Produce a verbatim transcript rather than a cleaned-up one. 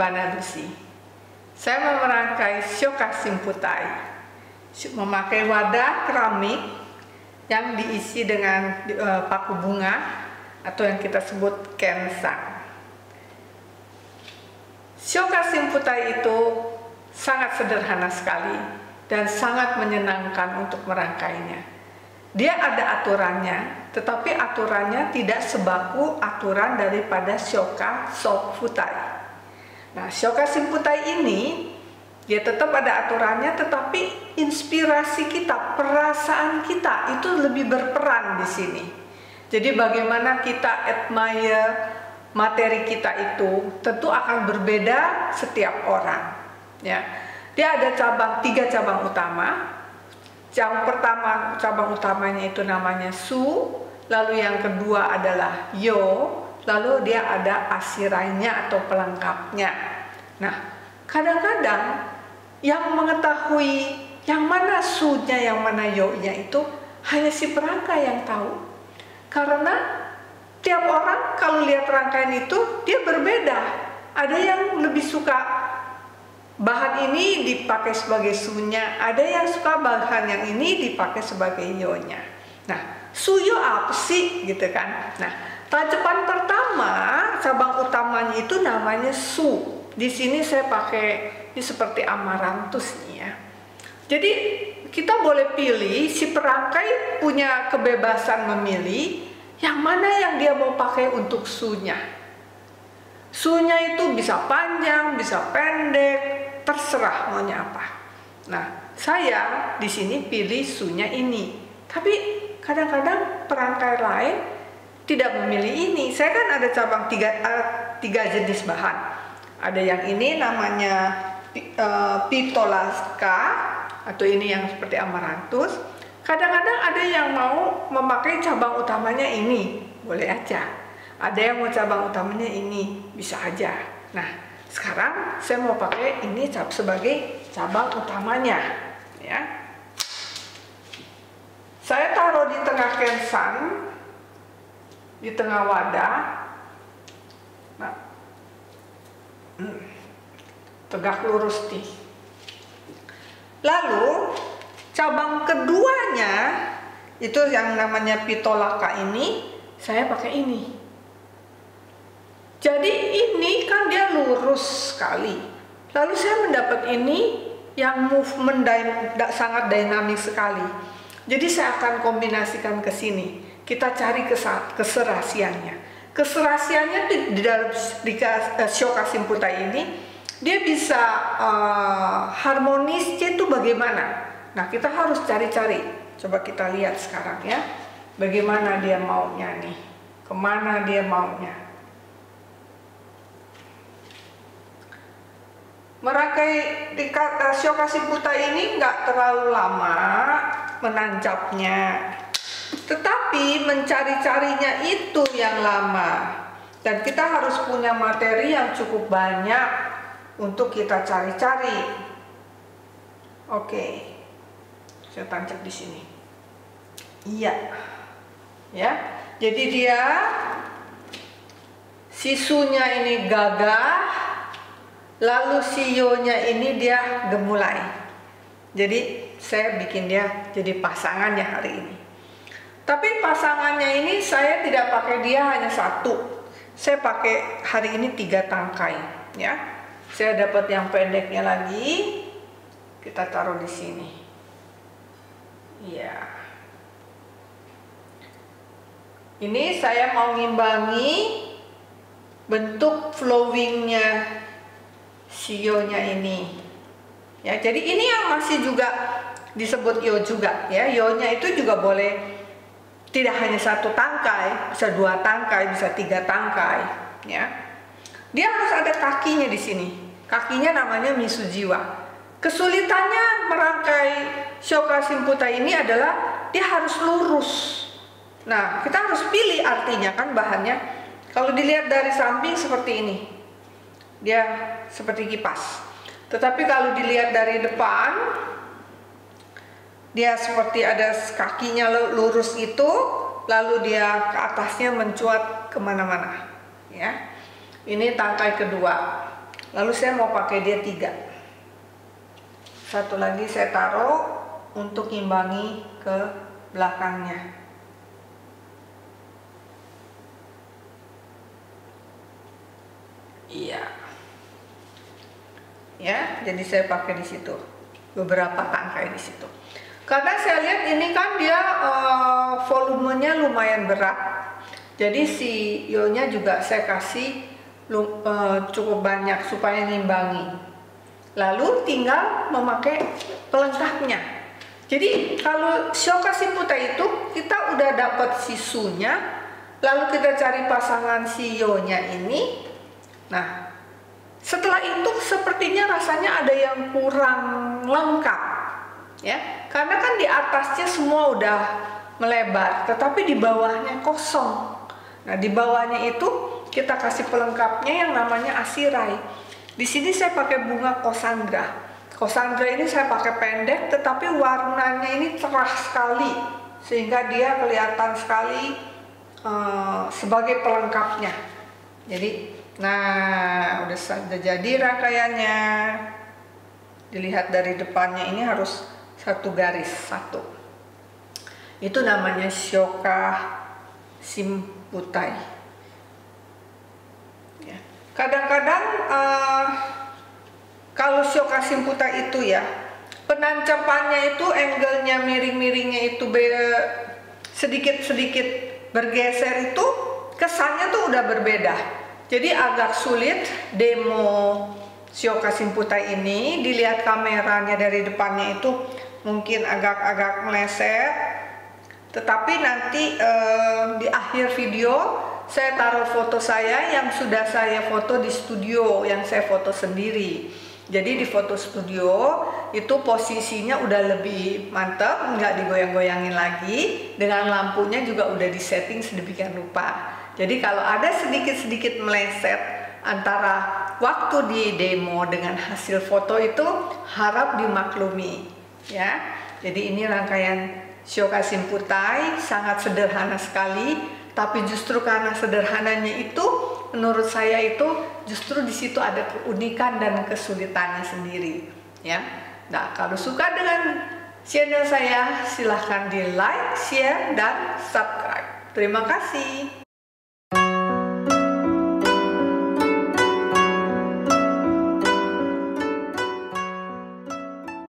Pembana Lucy. Saya mau merangkai Shoka Shimputai, memakai wadah keramik yang diisi dengan uh, paku bunga atau yang kita sebut kensang. Shoka Shimputai itu sangat sederhana sekali dan sangat menyenangkan untuk merangkainya. Dia ada aturannya, tetapi aturannya tidak sebaku aturan daripada Shoka Shimputai. Nah, Shoka Shimputai ini dia tetap ada aturannya, tetapi inspirasi kita, perasaan kita itu lebih berperan di sini. Jadi bagaimana kita admire materi kita itu tentu akan berbeda setiap orang. Ya, dia ada cabang tiga cabang utama. Yang pertama, cabang utamanya itu namanya Su, lalu yang kedua adalah Yo, lalu dia ada asirainya atau pelengkapnya. Nah, kadang-kadang yang mengetahui yang mana Su-nya, yang mana Yo-nya itu hanya si perangkai yang tahu. Karena tiap orang kalau lihat rangkaian itu dia berbeda. Ada yang lebih suka bahan ini dipakai sebagai Su-nya, ada yang suka bahan yang ini dipakai sebagai Yo-nya. Nah, Su-Yo apa sih gitu kan? Nah, tajapan pertama cabang utamanya itu namanya Su. Di sini saya pakai ini seperti amarantus nih ya. Jadi kita boleh pilih, si perangkai punya kebebasan memilih yang mana yang dia mau pakai untuk Su-nya. Su-nya itu bisa panjang, bisa pendek, terserah maunya apa. Nah, saya di sini pilih Su-nya ini. Tapi kadang-kadang perangkai lain tidak memilih ini. Saya kan ada cabang tiga, uh, tiga jenis bahan. Ada yang ini namanya uh, pitolaska, atau ini yang seperti amarantus. Kadang-kadang ada yang mau memakai cabang utamanya ini, boleh aja. Ada yang mau cabang utamanya ini, bisa aja. Nah, sekarang saya mau pakai ini sebagai cabang utamanya, ya. Saya taruh di tengah kensang, di tengah wadah. Nah, hmm, tegak lurus nih. Lalu cabang keduanya itu yang namanya pitolaka ini, saya pakai ini. Jadi ini kan dia lurus sekali. Lalu saya mendapat ini yang movement sangat dinamis sekali. Jadi saya akan kombinasikan ke sini. Kita cari keserasiannya. Keserasiannya di, di dalam di, uh, Shoka Shimputai ini dia bisa uh, harmonisnya itu bagaimana? Nah, kita harus cari-cari. Coba kita lihat sekarang ya. Bagaimana dia maunya nih? Kemana dia maunya? Merangkai di Shoka Shimputai ini nggak terlalu lama menancapnya, tetapi mencari-carinya itu yang lama. Dan kita harus punya materi yang cukup banyak untuk kita cari-cari. Oke, saya tancap di sini. Iya, ya. Jadi dia sisunya ini gagah. Lalu si Yo-nya ini dia gemulai. Jadi saya bikin dia jadi pasangannya hari ini. Tapi pasangannya ini saya tidak pakai dia hanya satu. Saya pakai hari ini tiga tangkai, ya. Saya dapat yang pendeknya lagi. Kita taruh di sini. Ya. Ini saya mau ngimbangi bentuk flowingnya si Yo-nya ini, ya. Jadi ini yang masih juga disebut Yo juga, ya. Yo-nya itu juga boleh tidak hanya satu tangkai, bisa dua tangkai, bisa tiga tangkai, ya. Dia harus ada kakinya di sini. Kakinya namanya Misujiwa. Kesulitannya merangkai Shoka Shimputai ini adalah dia harus lurus. Nah, kita harus pilih artinya kan bahannya. Kalau dilihat dari samping seperti ini, dia seperti kipas. Tetapi kalau dilihat dari depan, dia seperti ada kakinya lurus itu, lalu dia ke atasnya mencuat kemana-mana. Ya, ini tangkai kedua. Lalu saya mau pakai dia tiga. Satu lagi saya taruh untuk imbangi ke belakangnya. Iya. Ya, jadi saya pakai di situ. Beberapa tangkai di situ. Karena saya lihat ini kan dia uh, volumenya lumayan berat. Jadi si ionya juga saya kasih uh, cukup banyak supaya ngimbangi. Lalu tinggal memakai pelengkapnya. Jadi kalau Shoka Shimputai itu kita udah dapat sisunya, lalu kita cari pasangan si ionya ini. Nah, setelah itu sepertinya rasanya ada yang kurang lengkap, ya, karena kan di atasnya semua udah melebar, tetapi di bawahnya kosong. Nah, di bawahnya itu kita kasih pelengkapnya yang namanya asirai. Di sini saya pakai bunga kosandra. Kosandra ini saya pakai pendek, tetapi warnanya ini cerah sekali, sehingga dia kelihatan sekali uh, sebagai pelengkapnya. Jadi nah, udah, udah jadi rangkaiannya. Dilihat dari depannya ini harus satu garis, satu. Itu namanya Shoka Shimputai. Ya. Kadang-kadang uh, kalau Shoka Shimputai itu ya, penancapannya itu angle-nya miring-miringnya itu sedikit-sedikit bergeser, itu kesannya tuh udah berbeda. Jadi agak sulit demo Shoka Shimputai ini. Dilihat kameranya dari depannya itu mungkin agak-agak meleset. Tetapi nanti eh, di akhir video saya taruh foto saya yang sudah saya foto di studio, yang saya foto sendiri. Jadi di foto studio itu posisinya udah lebih mantap, nggak digoyang-goyangin lagi. Dengan lampunya juga udah disetting sedemikian rupa. Jadi kalau ada sedikit-sedikit meleset antara waktu di demo dengan hasil foto itu harap dimaklumi, ya. Jadi ini rangkaian Shoka Shimputai, sangat sederhana sekali, tapi justru karena sederhananya itu menurut saya itu justru di situ ada keunikan dan kesulitannya sendiri, ya. Nah, kalau suka dengan channel saya silahkan di like, share, dan subscribe. Terima kasih.